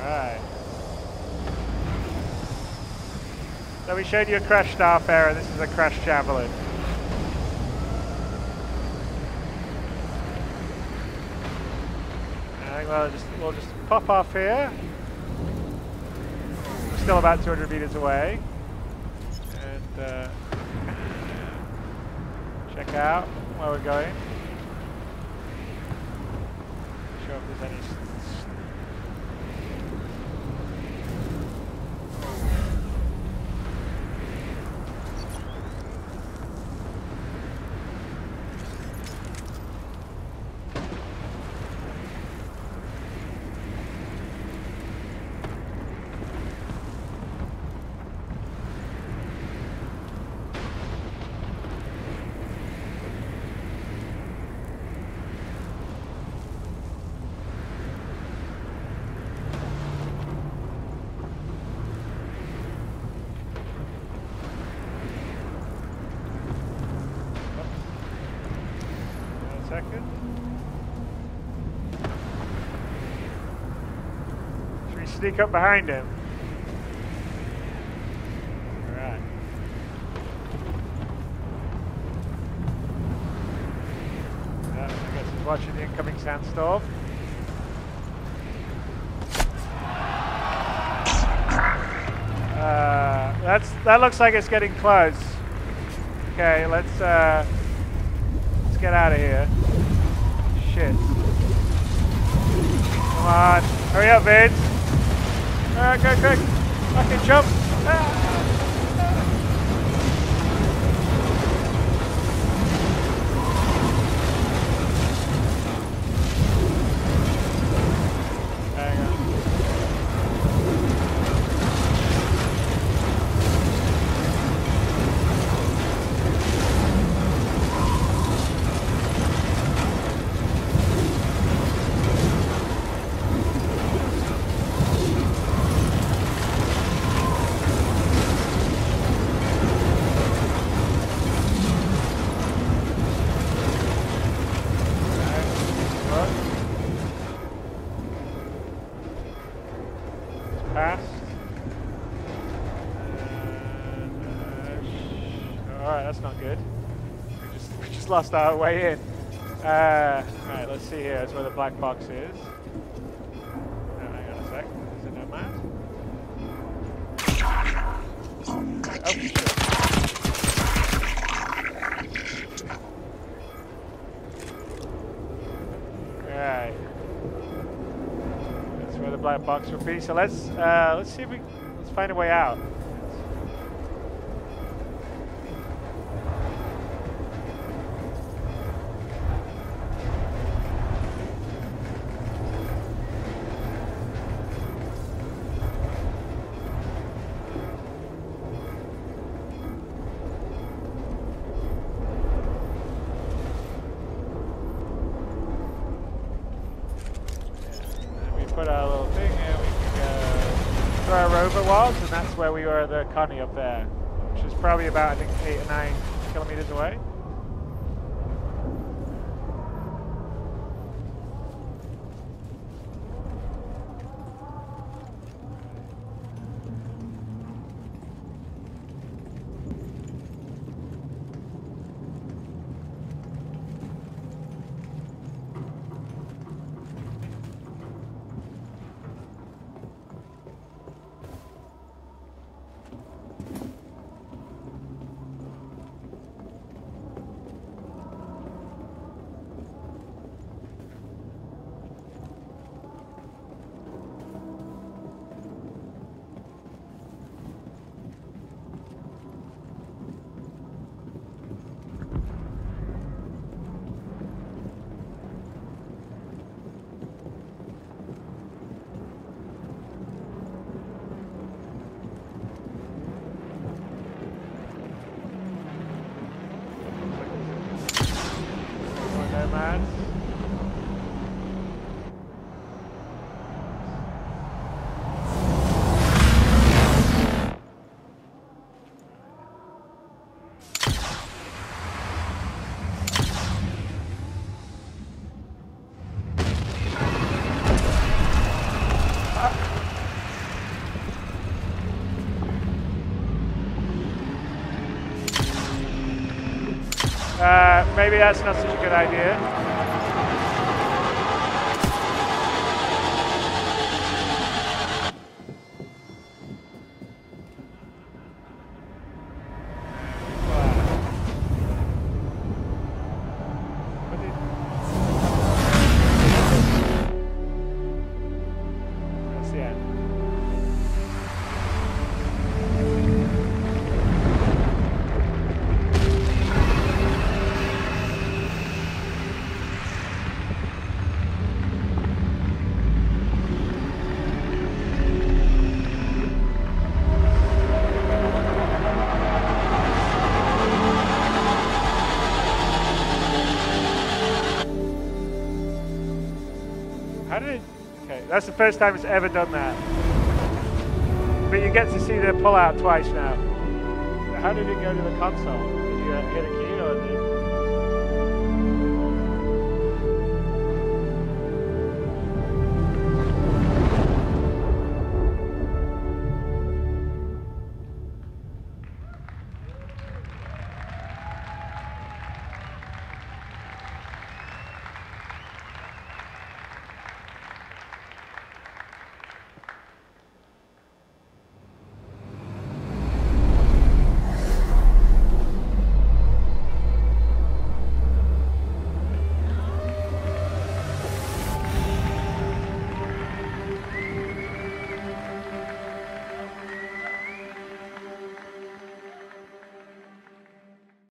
Alright. So we showed you a crushed Starfarer, this is a crushed Javelin. I think we'll just pop off here. We're still about 200 meters away. And check out where we're going. Show if there's any. Should we sneak up behind him? Alright. I guess he's watching the incoming sandstorm. That looks like it's getting close. Okay, let's get out of here. Shit. Come on. Hurry up, Vince. Alright, go quick. Fucking jump. Ah. Lost our way in. Alright, let's see here. That's where the black box is. Oh, hang on a sec. Is it Nomad? Oh, shit. Alright. That's where the black box will be. So let's see if let's find a way out. Put our little thing here, we can go where our rover was, and that's where we were, the Connie up there, which is probably about, I think, 8 or 9 kilometers away. maybe that's not such a good idea. How did it? Okay, that's the first time it's ever done that. But you get to see the pull out twice now. How did it go to the console? Did you hit a key?